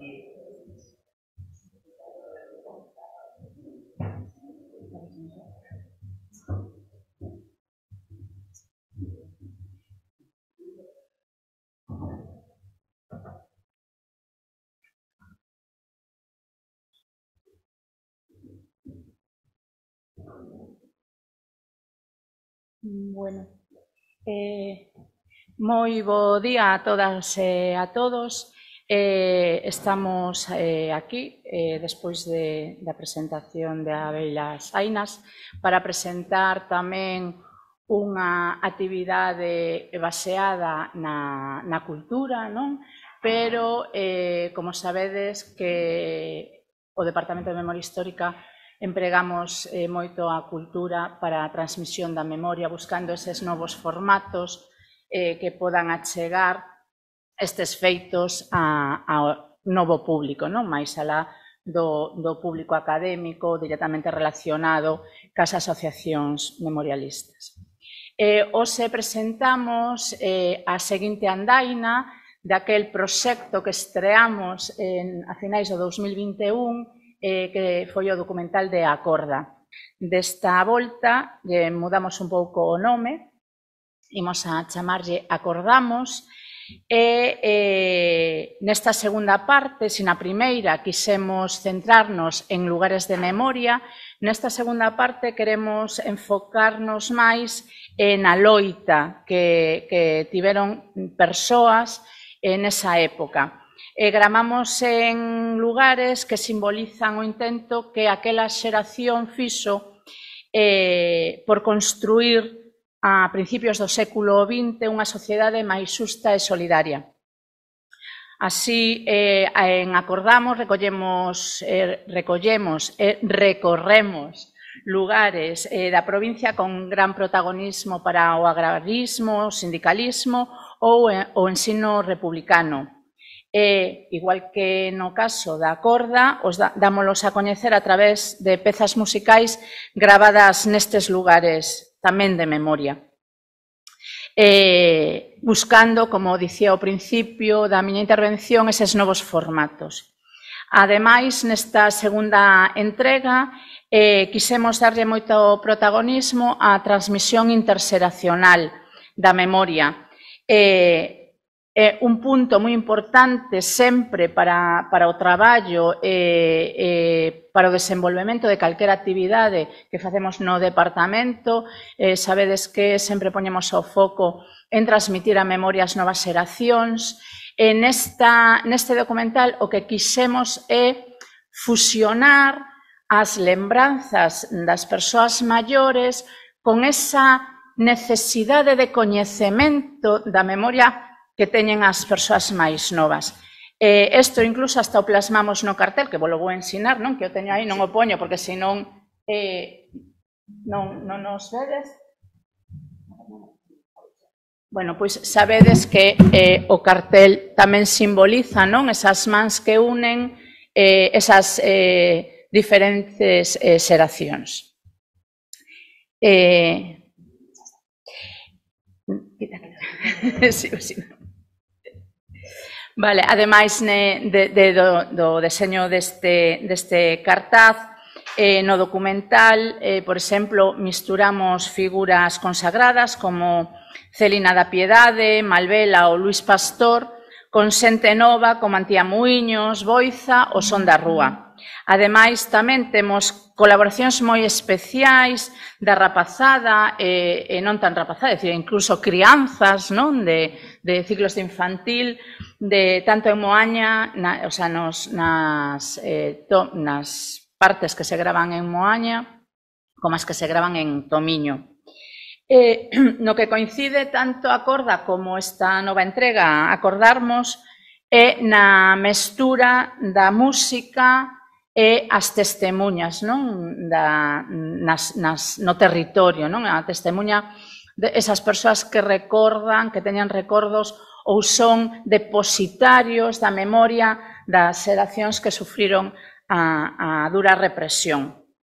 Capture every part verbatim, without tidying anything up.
Bueno, eh, moi bo día a todas e a todos. Eh, estamos eh, aquí, eh, despois de, da presentación de Abellas Ainas, para presentar tamén unha actividade baseada na, na cultura, non? Pero, eh, como sabedes, que o Departamento de Memoria Histórica empregamos eh, moito a cultura para a transmisión da memoria, buscando eses novos formatos eh, que podan achegar estes feitos a, ao novo público, non? Mais alá do, do público académico, directamente relacionado cas asociacións memorialistas. Eh, hoxe presentamos eh, a seguinte andaina daquel proxecto que estreamos en, a finais do dous mil vinte e un, eh, que foi o documental de Acorda. Desta volta, eh, mudamos un pouco o nome, imos a chamarlle Acordamos, e eh, nesta segunda parte, se na primeira quisemos centrarnos en lugares de memoria, nesta segunda parte queremos enfocarnos máis na loita que, que tiveron persoas nesa época. E gramamos en lugares que simbolizan o intento que aquela xeración fixo eh, por construir a principios do século vinte unha sociedade máis xusta e solidaria. Así, eh, en Acordamos recollemos, eh, recollemos e eh, recorremos lugares eh, da provincia con gran protagonismo para o agrarismo, o sindicalismo ou eh, o ensino republicano. E, igual que no caso da Acorda, os da, dámolos a coñecer a través de pezas musicais gravadas nestes lugares tamén de memoria. Eh, buscando, como dicía ao principio da miña intervención, eses novos formatos. Ademais, nesta segunda entrega, eh, quisemos darlle moito protagonismo á transmisión interxeracional da memoria. Eh, É un punto moi importante sempre para, para o traballo e eh, eh, para o desenvolvemento de calquera actividade que facemos no departamento. Eh, sabedes que sempre poñemos o foco en transmitir a memoria ás novas xeracións. E nesta, neste documental o que quixemos é fusionar as lembranzas das persoas maiores con esa necesidade de coñecemento da memoria que teñen as persoas máis novas. Eh, isto incluso hasta o plasmamos no cartel, que vos lo vou ensinar, non? Que eu teño aí, non o poño, porque senón eh, non, non nos vedes. Bueno, pois sabedes que eh, o cartel tamén simboliza, non? Esas mans que unen eh, esas eh, diferentes eh, xeracións. Eh, sí, sí. Vale, ademais ne, de, de, do, do deseño deste, deste cartaz, eh, no documental, eh, por exemplo, misturamos figuras consagradas como Celina da Piedade, Malvela ou Luís Pastor, con xente nova como Antía Muiños, Boiza ou Son da Rúa. Ademais, tamén temos colaboracións moi especiais da rapazada e, e non tan rapazada, é dicir, incluso crianzas, non? De, de ciclos de infantil, de tanto en Moaña, na, o sea, nos, nas, eh, to, nas partes que se gravan en Moaña, como as que se gravan en Tomiño. Eh, no que coincide tanto Acorda como esta nova entrega Acordarmos é na mestura da música e as testemunhas, non? Da, nas, nas, no territorio, non? A testemunha de esas persoas que recordan, que teñan recordos ou son depositarios da memoria das xeracións que sufriron a, a dura represión.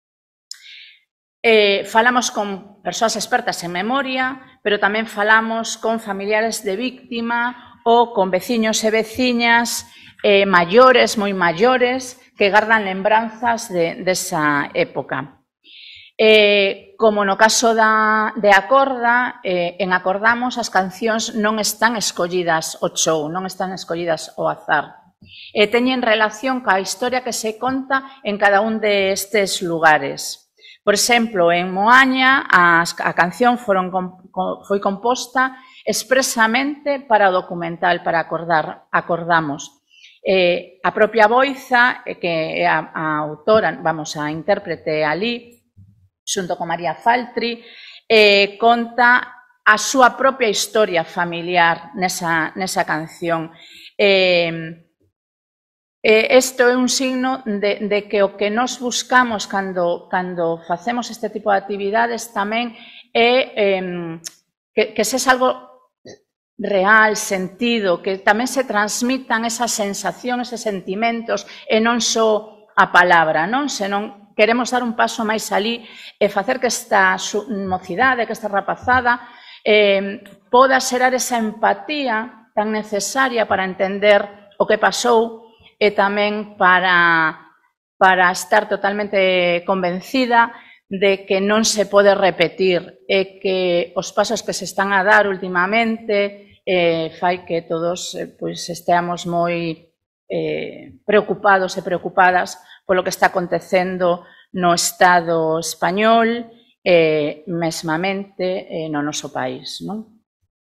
Eh, falamos con persoas expertas en memoria, pero tamén falamos con familiares de víctima ou con veciños e veciñas eh, maiores, moi maiores, que gardan lembranzas de, desa época. Eh, como no caso da, de Acorda, eh, en Acordamos as cancións non están escollidas ao show, non están escollidas ao azar. E teñen relación ca historia que se conta en cada un destes lugares. Por exemplo, en Moaña a, a canción foron, foi composta expresamente para o documental, para acordar, Acordamos. Eh, a propia Boiza, que é a, a autora, vamos, a intérprete ali, xunto con María Faltri, eh, conta a súa propia historia familiar nesa, nesa canción. Eh, Isto é un signo de, de que o que nos buscamos cando, cando facemos este tipo de actividades tamén é eh, que, que se é algo real, sentido, que tamén se transmitan esas sensacións, eses sentimentos, e non só a palabra, non? Senón queremos dar un paso máis alí e facer que esta mocidade, que esta rapazada eh, poda xerar esa empatía tan necesaria para entender o que pasou e tamén para, para estar totalmente convencida de que non se pode repetir e que os pasos que se están a dar últimamente eh, fai que todos eh, pois, esteamos moi eh, preocupados e preocupadas polo que está acontecendo no Estado español e eh, mesmamente eh, no noso país, non?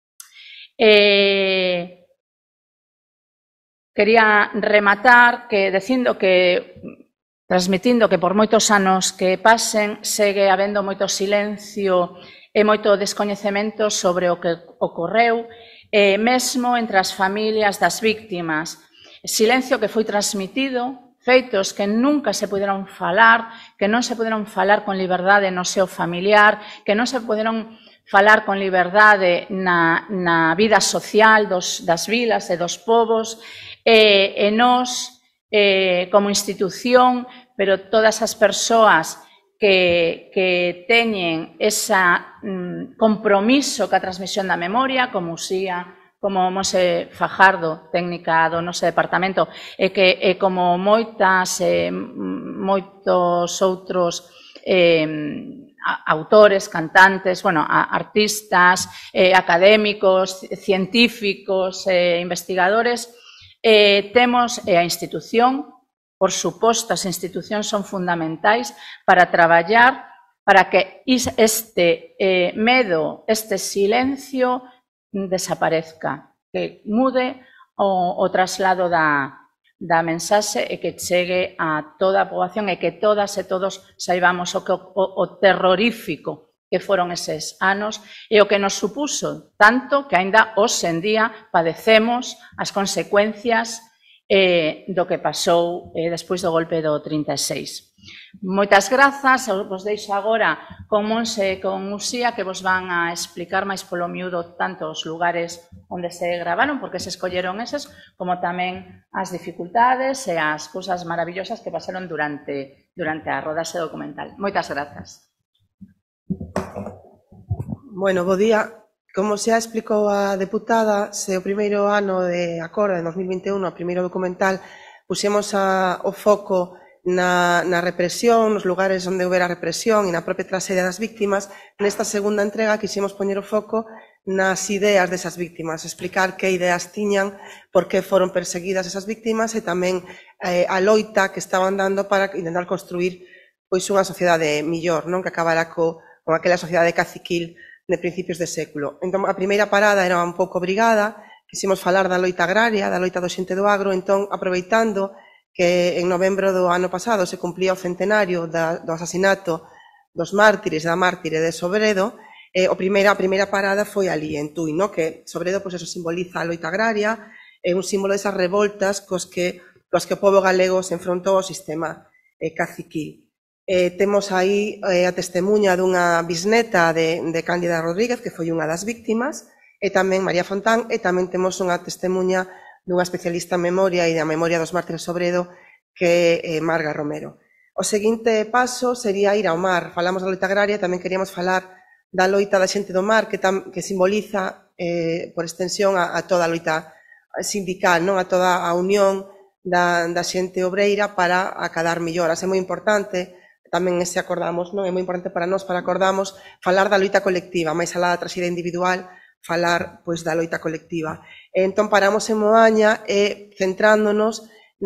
Eh, quería rematar que dicindo que transmitindo que por moitos anos que pasen segue habendo moito silencio e moito descoñecemento sobre o que ocorreu, eh, mesmo entre as familias das víctimas. Silencio que foi transmitido, feitos que nunca se puderon falar, que non se puderon falar con liberdade no seo familiar, que non se puderon falar con liberdade na, na vida social dos, das vilas e dos povos, e, e nós, eh, como institución, pero todas as persoas que, que teñen ese mm, compromiso ca transmisión da memoria, como Uxía, como Mose Fajardo, técnica do noso departamento, e que e como moitas, eh, moitos outros eh, autores, cantantes, bueno, artistas, eh, académicos, científicos, eh, investigadores, eh, temos eh, a institución. Por suposto, as institucións son fundamentais para traballar para que este eh, medo, este silencio desaparezca, que mude o, o traslado da, da mensaxe e que chegue a toda a poboación e que todas e todos saibamos o, que, o, o terrorífico que foron eses anos e o que nos supuso tanto que aínda hoxe en día padecemos as consecuencias Eh, do que pasou eh, despois do golpe do trinta e seis. Moitas grazas, vos deixo agora con Monse e con Uxía que vos van a explicar máis polo miúdo tanto os lugares onde se gravaron, porque se escolleron eses, como tamén as dificultades e as cousas maravillosas que pasaron durante, durante a rodaxe documental. Moitas grazas. Bueno, bo día. Como xa explicou a deputada, se o primeiro ano de Acorda, de dos mil vinte e un, o primeiro documental, puxemos a, o foco na, na represión, nos lugares onde houbera represión e na propia traxedia das víctimas, nesta segunda entrega quixemos poñer o foco nas ideas desas víctimas, explicar que ideas tiñan, por que foron perseguidas esas víctimas e tamén eh, a loita que estaban dando para intentar construir pois unha sociedade millor, non, que acabara co, con aquela sociedade caciquil de principios de século. Entón, a primeira parada era un pouco obrigada, quisimos falar da loita agraria, da loita do xente do agro, entón, aproveitando que en novembro do ano pasado se cumplía o centenario da, do asasinato dos mártires, da mártire de Sobredo, eh, o primeira, a primeira parada foi ali, en Tui, no? Que Sobredo, pois, eso simboliza a loita agraria, é un símbolo desas revoltas cos que, cos que o povo galego se enfrontou ao sistema eh, caciquil. Eh, temos aí eh, a testemunha dunha bisneta de, de Cándida Rodríguez, que foi unha das víctimas, e tamén María Fontán, e tamén temos unha testemunha dunha especialista en memoria e da memoria dos mártires Sobredo, que é eh, Marga Romero. O seguinte paso sería ir ao mar. Falamos da loita agraria, tamén queríamos falar da loita da xente do mar, que, tam, que simboliza, eh, por extensión, a, a toda a loita sindical, non, a toda a unión da, da xente obreira para acadar melloras. É moi importante, tamén ese acordamos, non? É moi importante para nós, para acordamos, falar da loita colectiva, máis alá da traxida individual, falar pois da loita colectiva. E entón paramos en Moaña e centrándonos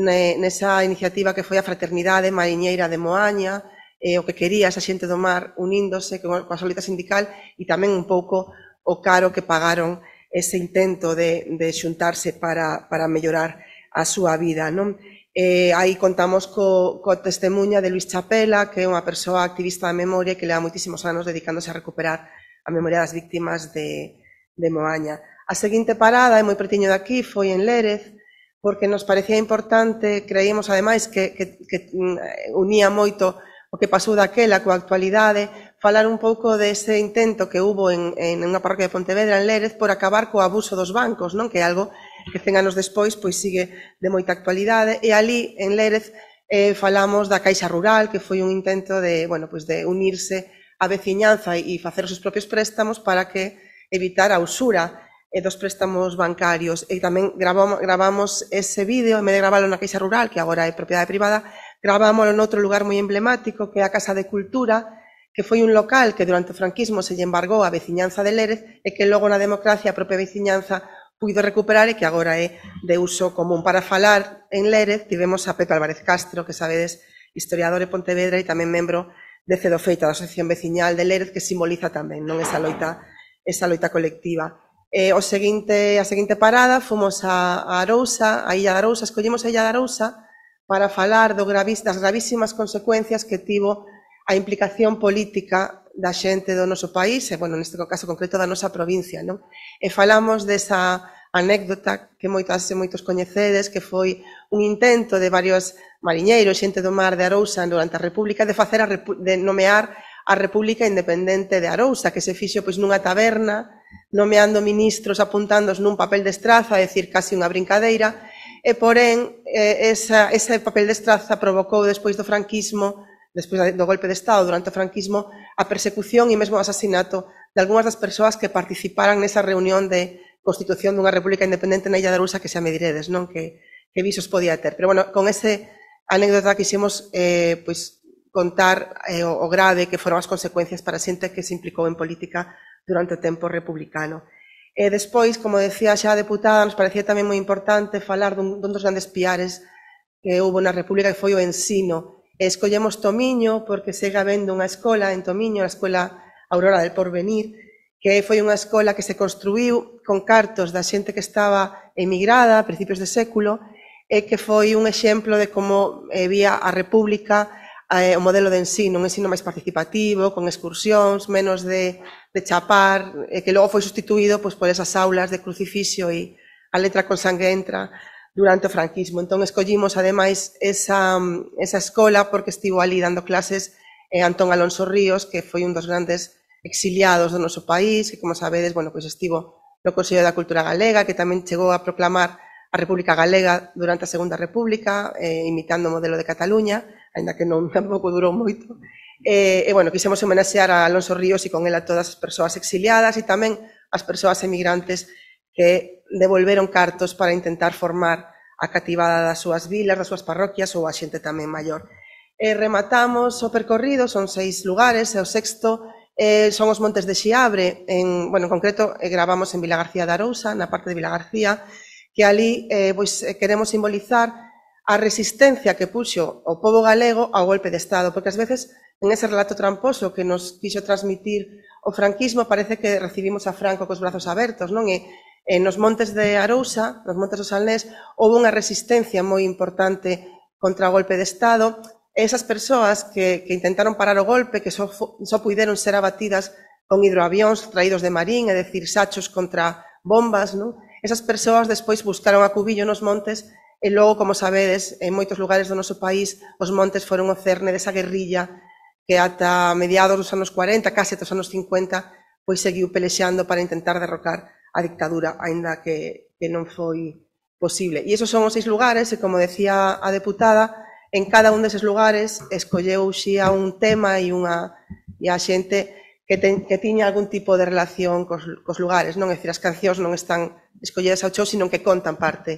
nesa iniciativa que foi a Fraternidade Mariñeira de Moaña, e o que quería esa xente do mar uníndose coa loita sindical e tamén un pouco o caro que pagaron ese intento de, de xuntarse para, para mellorar a súa vida, non? Eh, aí contamos co, co testemunha de Luis Chapela, que é unha persoa activista da memoria que leva moitísimos anos dedicándose a recuperar a memoria das víctimas de, de Moaña. A seguinte parada, é moi pertiño de aquí, foi en Lérez, porque nos parecía importante, creíamos ademais que, que, que unía moito o que pasou daquela coa actualidade, falar un pouco dese intento que hubo en, en unha parroquia de Pontevedra, en Lérez, por acabar co abuso dos bancos, non? Que é algo que cen anos despois pois sigue de moita actualidade, e ali, en Lérez, eh, falamos da Caixa Rural, que foi un intento de, bueno, pois de unirse á veciñanza e facer os seus propios préstamos para que evitar a usura e dos préstamos bancarios. E tamén gravamos, gravamos ese vídeo, en vez de graválo na Caixa Rural, que agora é propiedade privada, gravámoslo noutro lugar moi emblemático, que é a Casa de Cultura, que foi un local que durante o franquismo se lle embargou a veciñanza de Lérez e que logo na democracia a propia veciñanza puido recuperar e que agora é de uso común. Para falar en Lérez tivemos a Pepe Álvarez Castro, que sabedes, historiador de Pontevedra e tamén membro de Cedofeita, da Asociación Veciñal de Lérez, que simboliza tamén non esa loita, esa loita colectiva. Eh, o seguinte, a seguinte parada fomos a, a Arousa, a Illa de Arousa, escollemos a Illa de Arousa para falar do gravis, das gravísimas consecuencias que tivo a implicación política da xente do noso país, e, bueno, neste caso concreto da nosa provincia, non? E falamos desa anécdota que moitas e moitos coñecedes, que foi un intento de varios mariñeiros, xente do mar de Arousa durante a República, de facer a, de nomear a República Independente de Arousa, que se fixo pois nunha taberna, nomeando ministros apuntándos nun papel de estraza, é dicir, casi unha brincadeira, e porén, eh, esa, ese papel de estraza provocou despois do franquismo, despois do golpe de Estado durante o franquismo, a persecución e mesmo o asasinato de algunhas das persoas que participaran nesa reunión de constitución dunha república independente na Illa de Arousa, que xa me diredes, non? Que, que visos podía ter. Pero, bueno, con ese anécdota quixemos eh, pois, contar eh, o, o grave que foron as consecuencias para a xente que se implicou en política durante o tempo republicano. E despois, como decía xa a deputada, nos parecía tamén moi importante falar dun, dun dos grandes piares que houve na República, que foi o ensino. Escollemos Tomiño porque segue habendo unha escola en Tomiño, a Escola Aurora del Porvenir, que foi unha escola que se construiu con cartos da xente que estaba emigrada a principios de século e que foi un exemplo de como eh, vía a República eh, o modelo de ensino, un ensino máis participativo, con excursións, menos de, de chapar, e que logo foi sustituído pois, por esas aulas de crucifixio e a letra con sangue entra durante o franquismo. Entón, escollimos, ademais, esa, esa escola porque estivo ali dando clases eh, Antón Alonso Ríos, que foi un dos grandes exiliados do noso país, que, como sabedes, bueno, pois estivo no Consello da Cultura Galega, que tamén chegou a proclamar a República Galega durante a Segunda República, eh, imitando o modelo de Cataluña, aínda que non tampouco durou moito. E, e, bueno, quixemos homenaxear a Alonso Ríos e con ela a todas as persoas exiliadas e tamén as persoas emigrantes que devolveron cartos para intentar formar a cativada das súas vilas, das súas parroquias ou a xente tamén maior. E rematamos o percorrido, son seis lugares, e o sexto eh, son os Montes de Xiabre, en, bueno, en concreto eh, gravamos en Vilagarcía de Arousa, na parte de Vilagarcía, que ali eh, pois, queremos simbolizar a resistencia que puxo o pobo galego ao golpe de Estado, porque ás veces en ese relato tramposo que nos quixo transmitir o franquismo parece que recibimos a Franco cos brazos abertos, non? E En nos montes de Arousa, nos montes do Salnés, houve unha resistencia moi importante contra o golpe de Estado. E esas persoas que, que intentaron parar o golpe, que só, só puideron ser abatidas con hidroavións traídos de Marín, é dicir, sachos contra bombas, non? Esas persoas despois buscaron a cubillo nos montes e logo, como sabedes, en moitos lugares do noso país, os montes foron o cerne desa guerrilla que ata mediados dos anos cuarenta, case dos anos cincuenta, pois seguiu pelexeando para intentar derrocar a dictadura, aínda que, que non foi posible. E esos son os seis lugares, e como decía a deputada, en cada un deses lugares escolleu xía un tema e unha e a xente que, ten, que tiña algún tipo de relación cos, cos lugares, non? É dicir, as cancións non están escollidas ao chou, sino que contan parte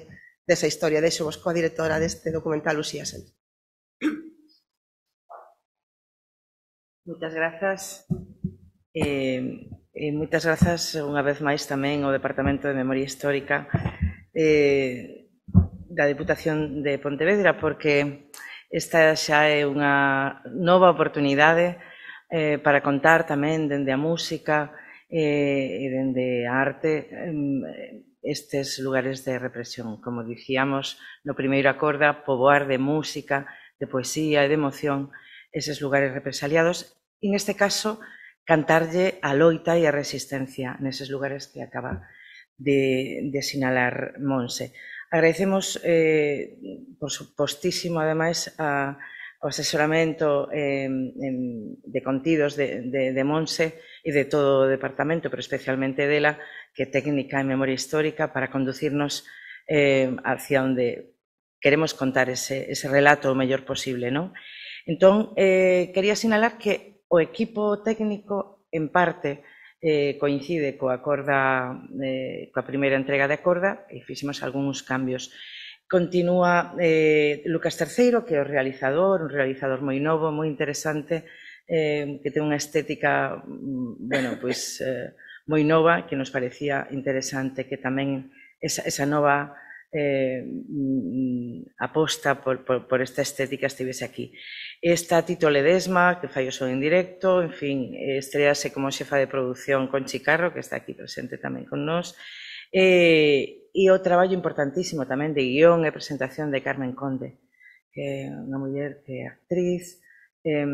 desa historia. Deixo vos coa directora deste documental, Uxía Sánchez. Moitas grazas. Eh, e moitas grazas unha vez máis tamén ao Departamento de Memoria Histórica eh, da Deputación de Pontevedra, porque esta xa é unha nova oportunidade eh, para contar tamén dende a música eh, e dende a arte eh, estes lugares de represión. Como dicíamos no primeiro acorda, poboar de música, de poesía e de emoción eses lugares represaliados, e neste caso cantarlle a loita e a resistencia neses lugares que acaba de, de sinalar Monse. Agradecemos, eh, por supostísimo, ademais, a, o asesoramento eh, en, de contidos de, de, de Monse e de todo o departamento, pero especialmente dela, que é técnica en memoria histórica, para conducirnos eh, hacia onde queremos contar ese, ese relato o mellor posible, non? Entón, eh, quería sinalar que o equipo técnico, en parte, eh, coincide coa acorda, eh, coa primeira entrega de acorda, e fixemos algúns cambios. Continúa eh, Lucas Terceiro, que é o realizador, un realizador moi novo, moi interesante, eh, que ten unha estética, bueno, pois, eh, moi nova, que nos parecía interesante que tamén esa, esa nova eh, aposta por, por, por esta estética estivese aquí. Está Tito Ledesma, que fai o son en directo, en fin, estrease como xefa de produción con Chicarro, que está aquí presente tamén con nós, e, e o traballo importantísimo tamén de guión e presentación de Carmen Conde, que é unha muller que é actriz, eh,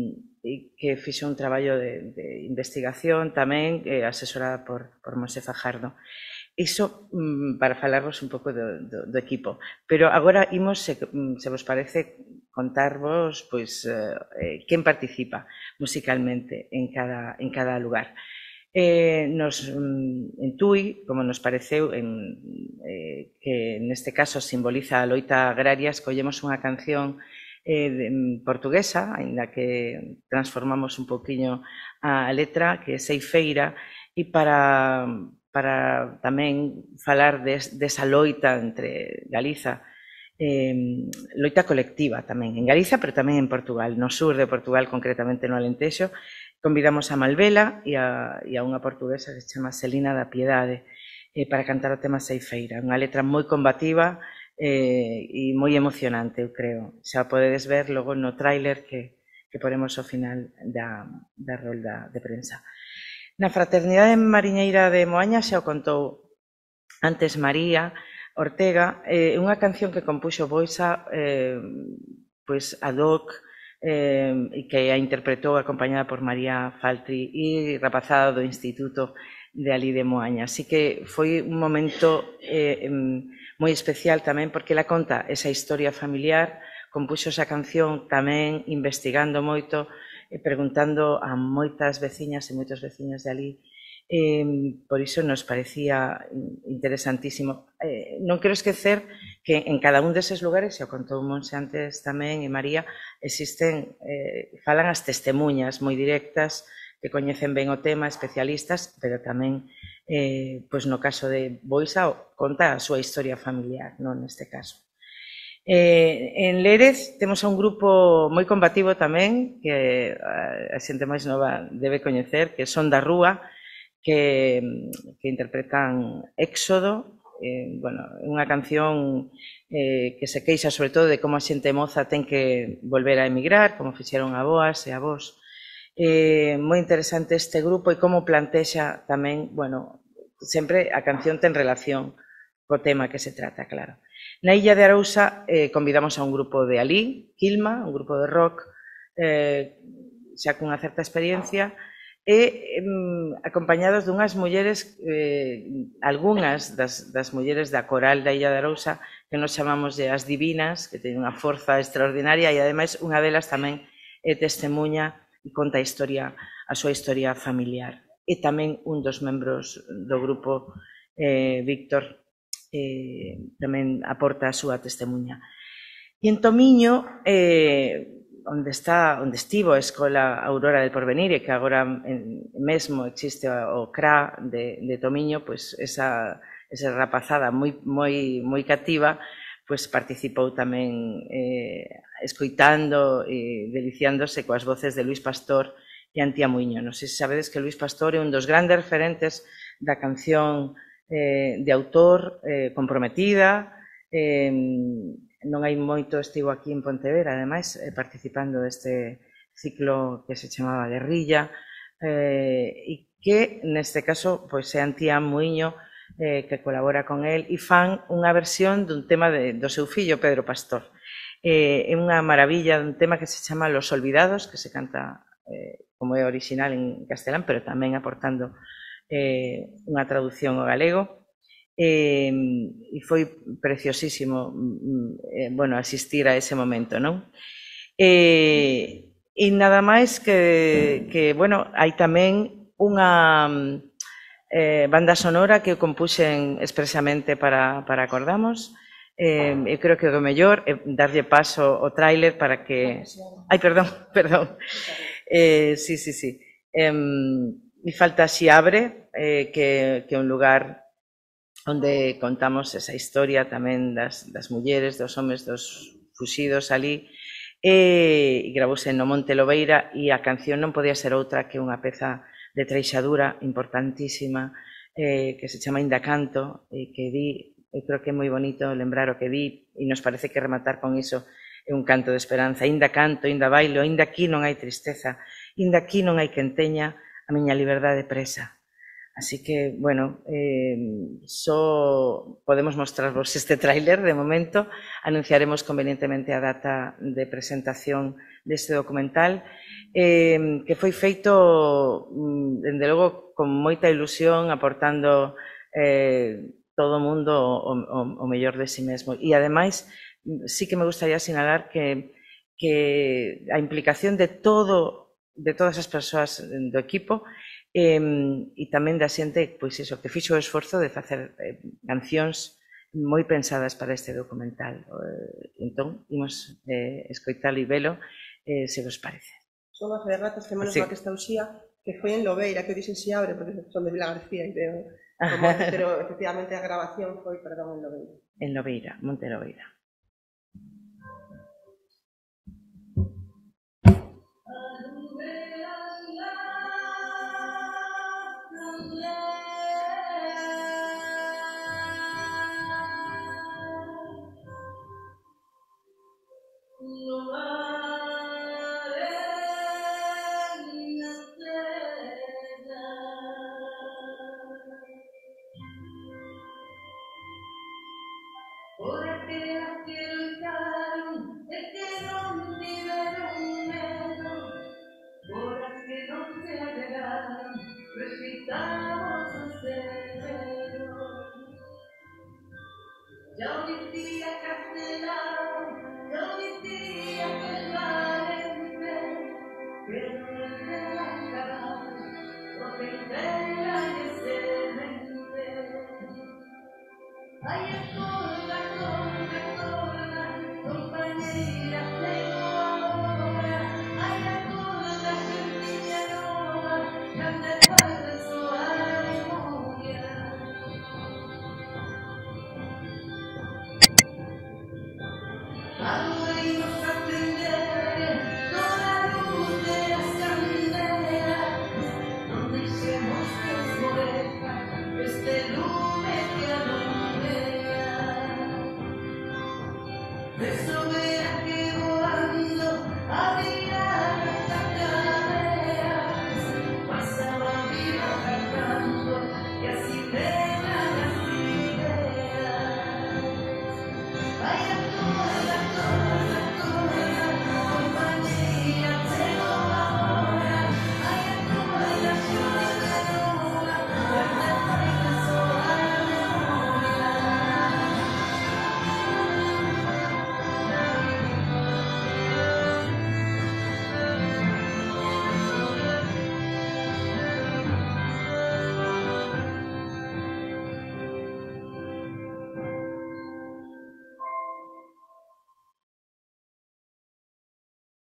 e que fixe un traballo de, de investigación tamén, eh, asesorada por, por Monse Fajardo. Iso para falarvos un pouco do, do, do equipo. Pero agora imos, se, se vos parece, contarvos pois, eh, quen participa musicalmente en cada, en cada lugar. Eh, nos, en Tui, como nos pareceu, en, eh, que neste caso simboliza a loita agraria, escollemos unha canción eh, de, portuguesa, aínda que transformamos un poquinho a letra, que é Ceifeira, e para... para tamén falar des, desa loita entre Galiza, eh, loita colectiva tamén en Galiza, pero tamén en Portugal, no sur de Portugal, concretamente no Alentexo. Convidamos a Malvela e a, e a unha portuguesa que se chama Celina da Piedade eh, para cantar o tema Ceifeira, unha letra moi combativa eh, e moi emocionante, eu creo. Xa podedes ver logo no tráiler que, que poremos ao final da, da rolda de prensa. Na Fraternidade Mariñeira de Moaña xa o contou antes María Ortega, é eh, unha canción que compuxo Boisa eh, pois ad hoc eh, e que a interpretou acompañada por María Faltri e rapazada do Instituto de ali de Moaña. Así que foi un momento eh, moi especial tamén porque ela conta esa historia familiar, compuxo esa canción tamén investigando moito, preguntando a moitas veciñas e moitos veciños de ali. Eh, por iso nos parecía interesantísimo. Eh, non quero esquecer que en cada un deses lugares, xa o contou Monse antes tamén e María, existen, eh, falan as testemunhas moi directas que coñecen ben o tema, especialistas, pero tamén, eh, pois no caso de Boisa, conta a súa historia familiar, non neste caso. Eh, en Lérez temos a un grupo moi combativo tamén, que a xente máis nova debe coñecer, que son da Rúa, que, que interpretan Éxodo, eh, bueno, unha canción eh, que se queixa sobre todo de como a xente moza ten que volver a emigrar, como fixeron a boas e a vos. Eh, moi interesante este grupo e como plantexa tamén, bueno, sempre a canción ten relación co tema que se trata, claro. Na Illa de Arousa eh, convidamos a un grupo de alí, Quilma, un grupo de rock eh, xa cunha certa experiencia, e eh, acompañados dunhas mulleres, eh, algunhas das, das mulleres da coral da Illa de Arousa, que nos chamamos de as divinas, que teñen unha forza extraordinaria e ademais unha delas tamén é testemunha e conta a historia, a súa historia familiar. E tamén un dos membros do grupo, eh, Víctor, eh, tamén aporta a súa testemunha. E en Tomiño, eh, onde está, onde estivo a Escola Aurora del Porvenir e que agora mesmo existe o C R A de, de Tomiño, pois esa esa rapazada moi, moi, moi cativa, pois participou tamén eh, escoitando e deliciándose coas voces de Luís Pastor e Antía Muiño. Non sei se sabedes que Luís Pastor é un dos grandes referentes da canción eh, de autor eh, comprometida. Eh, non hai moito, estivo aquí en Pontevedra, ademais, eh, participando deste ciclo que se chamaba Guerrilla, eh, e que neste caso pois, é Antía Muiño eh, que colabora con el e fan unha versión dun tema de, do seu fillo Pedro Pastor. Eh, é unha maravilla dun tema que se chama Los Olvidados, que se canta eh, como é original en castelán, pero tamén aportando eh, unha traducción ao galego. Eh, e foi preciosísimo eh, bueno, asistir a ese momento, non? Eh, e nada máis que, que bueno, hai tamén unha eh, banda sonora que eu compuxen expresamente para, para Acordamos. Eh, eu creo que o mellor é darlle paso ao tráiler para que... Ai, perdón, perdón. Eh, sí, sí, sí. Eh, me falta Xiabre, eh, que, que é un lugar onde contamos esa historia tamén das, das mulleres, dos homes, dos fuxidos ali, e, e gravouse no Monte Lobeira, e a canción non podía ser outra que unha peza de treixadura importantísima eh, que se chama Inda Canto, e que di, eu creo que é moi bonito lembrar o que di, e nos parece que rematar con iso é un canto de esperanza. Inda canto, inda bailo, inda aquí non hai tristeza, inda aquí non hai quen teña a miña liberdade presa. Así que, bueno, eh, só podemos mostrarvos este tráiler de momento. Anunciaremos convenientemente a data de presentación deste documental, eh, que foi feito, dende logo, con moita ilusión, aportando eh, todo o mundo o, o, o mellor de si mesmo. E, ademais, sí que me gustaría sinalar que, que a implicación de todo, de todas as persoas do equipo, Eh, e tamén da xente, pois iso, que fixo o esforzo de facer eh, cancións moi pensadas para este documental. Eh, entón, imos eh, escoitalo e velo, eh, se vos parece. Son a fe de ratas que menos Sí. mal que está Uxía, que foi en Lobeira, que eu dixen si abre, porque son de Vila García, e veo como, pero efectivamente a grabación foi, perdón, en Lobeira. En Lobeira, Monte Lobeira.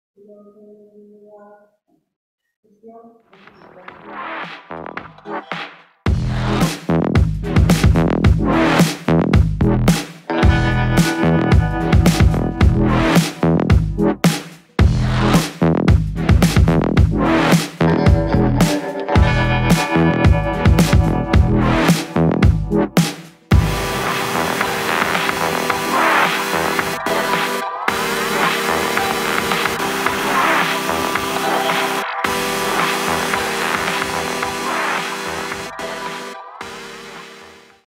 Thank you.